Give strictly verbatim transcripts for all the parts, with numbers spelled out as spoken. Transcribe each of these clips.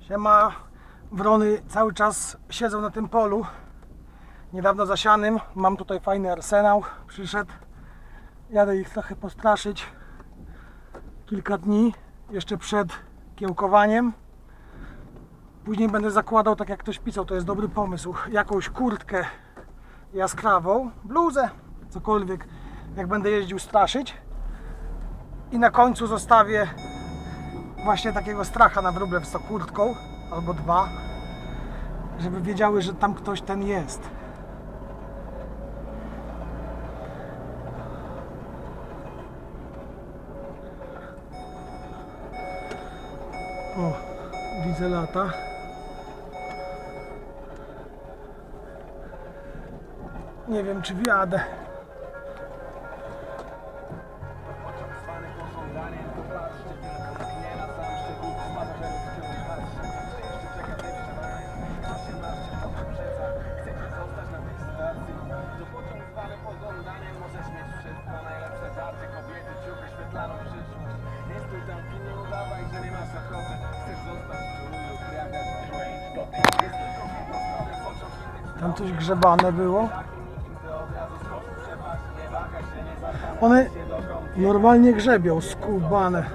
Siema, wrony cały czas siedzą na tym polu niedawno zasianym. Mam tutaj fajny arsenał, przyszedł. Jadę ich trochę postraszyć kilka dni jeszcze przed kiełkowaniem. Później będę zakładał, tak jak ktoś pisał, to jest dobry pomysł, jakąś kurtkę jaskrawą, bluzę, cokolwiek, jak będę jeździł straszyć. I na końcu zostawię właśnie takiego stracha na wróble z tą kurtką, albo dwa, żeby wiedziały, że tam ktoś ten jest. O, widzę lata. Nie wiem, czy wjadę. Tam coś grzebane było. One normalnie grzebią, skubane.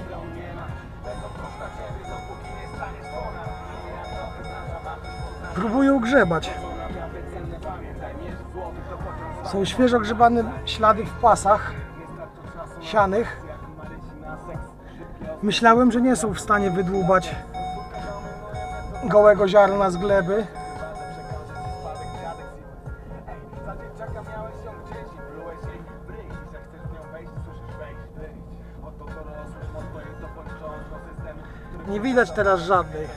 Próbują grzebać. Są świeżo grzebane ślady w pasach sianych. Myślałem, że nie są w stanie wydłubać gołego ziarna z gleby. Nie widać teraz żadnej.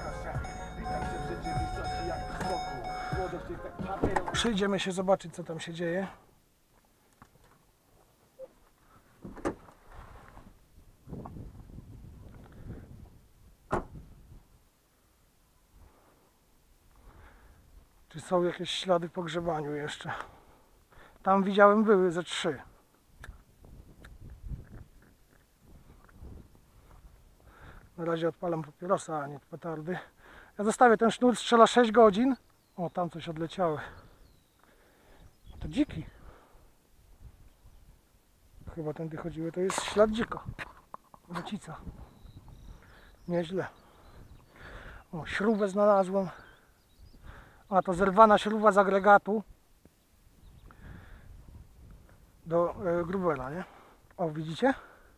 Przyjdziemy się zobaczyć, co tam się dzieje. Czy są jakieś ślady po grzebaniu jeszcze? Tam widziałem, były ze trzy. Na razie odpalam papierosa, a nie petardy. Ja zostawię ten sznur, strzela sześć godzin. O, tam coś odleciało. To dziki. Chyba tędy chodziły, to jest ślad dziko. Lecica. Nieźle. O, śrubę znalazłem. A, to zerwana śruba z agregatu do e, grubela, nie? O, widzicie?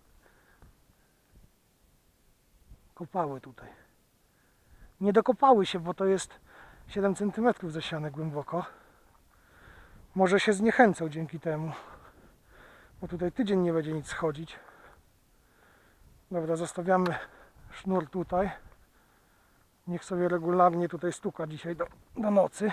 Kopały tutaj. Nie dokopały się, bo to jest siedem centymetrów zasiane głęboko. Może się zniechęcą dzięki temu, bo tutaj tydzień nie będzie nic schodzić. Dobra, zostawiamy sznur tutaj. Niech sobie regularnie tutaj stuka dzisiaj do, do nocy.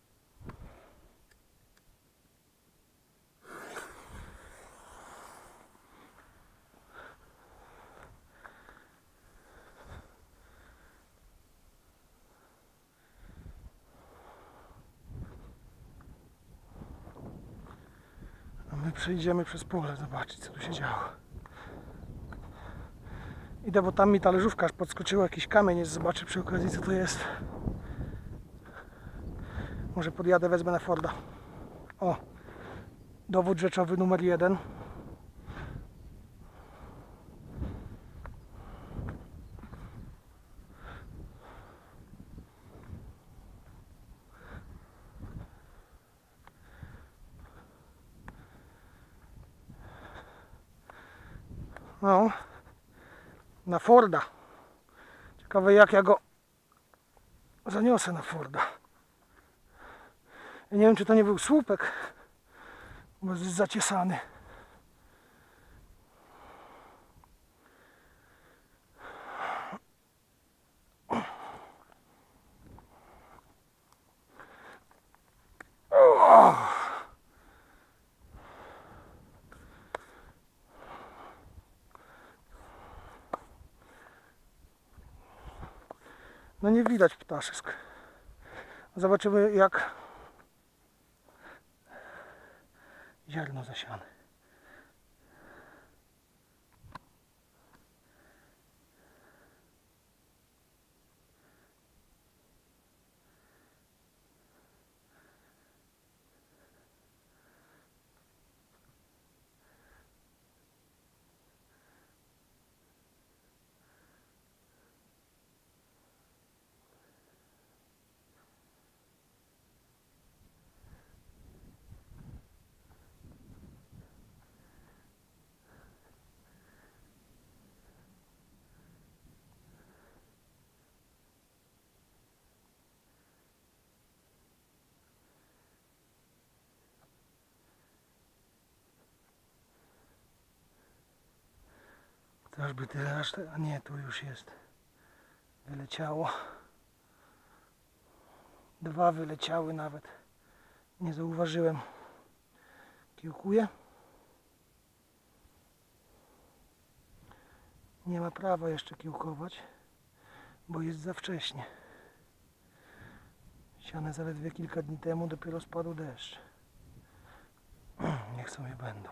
A my przejdziemy przez pole, zobaczyć, co tu się działo. Idę, bo tam mi talerzówka aż podskoczyła, jakiś kamień jest, zobaczę przy okazji, co to jest. Może podjadę, wezmę na Forda. O, dowód rzeczowy numer jeden. No, na Forda. Ciekawe, jak ja go zaniosę na Forda. Ja nie wiem, czy to nie był słupek, bo jest zaciesany. Oh. No nie widać ptaszysk. Zobaczymy, jak ziarno zasiane. Ażby tyle, aż te... a nie, tu już jest. Wyleciało. Dwa wyleciały nawet. Nie zauważyłem. Kiełkuję. Nie ma prawa jeszcze kiełkować, bo jest za wcześnie. Siane zaledwie kilka dni temu, dopiero spadł deszcz. Niech sobie będą.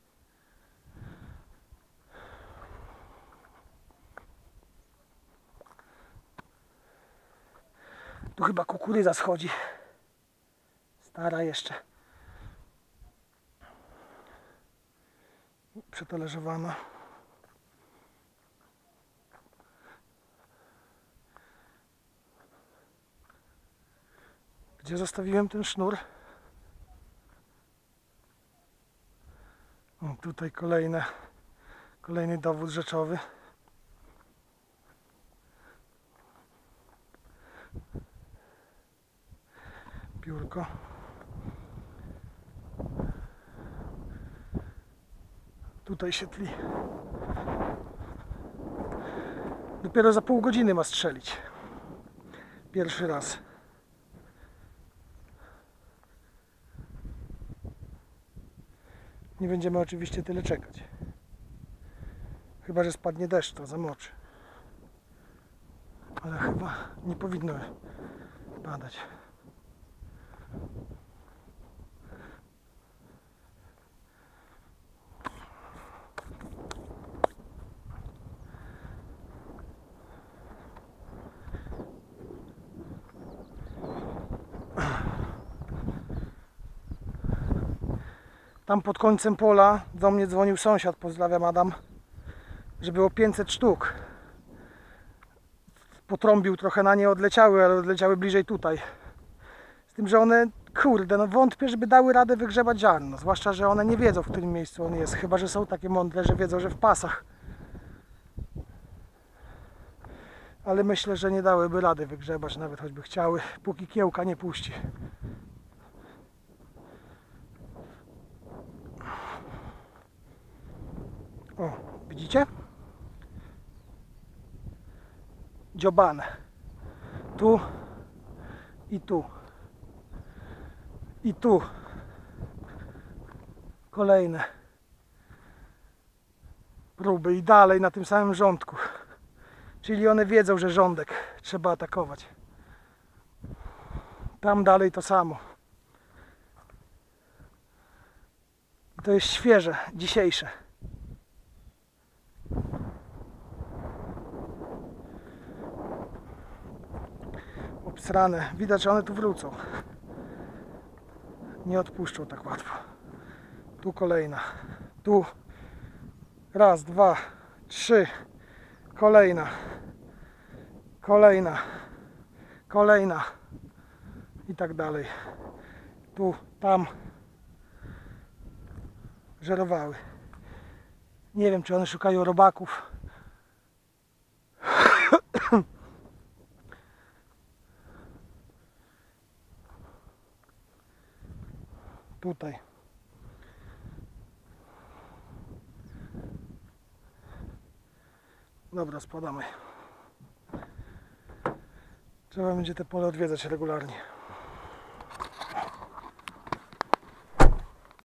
Tu chyba kukurydza schodzi. Stara jeszcze. Przetalerzowana. Gdzie zostawiłem ten sznur? O, tutaj kolejne, kolejny dowód rzeczowy. Piórko. Tutaj się tli. Dopiero za pół godziny ma strzelić. Pierwszy raz. Nie będziemy oczywiście tyle czekać. Chyba że spadnie deszcz, to zamoczy. Ale chyba nie powinno padać. Tam pod końcem pola do mnie dzwonił sąsiad, pozdrawiam Adam, że było pięćset sztuk. Potrąbił trochę, na nie odleciały, ale odleciały bliżej tutaj. Z tym, że one, kurde, no wątpię, żeby dały radę wygrzebać ziarno. Zwłaszcza, że one nie wiedzą, w którym miejscu on jest. Chyba że są takie mądre, że wiedzą, że w pasach. Ale myślę, że nie dałyby rady wygrzebać, nawet choćby chciały, póki kiełka nie puści. O, widzicie? Dziobane. Tu i tu. I tu. Kolejne próby i dalej na tym samym rządku. Czyli one wiedzą, że rządek trzeba atakować. Tam dalej to samo. To jest świeże, dzisiejsze. Obsrane. Widać, że one tu wrócą. Nie odpuszczą tak łatwo. Tu kolejna. Tu. Raz, dwa, trzy. Kolejna. Kolejna. Kolejna. I tak dalej. Tu, tam. Żerowały. Nie wiem, czy one szukają robaków. Tutaj. Dobra, spadamy. Trzeba będzie te pole odwiedzać regularnie.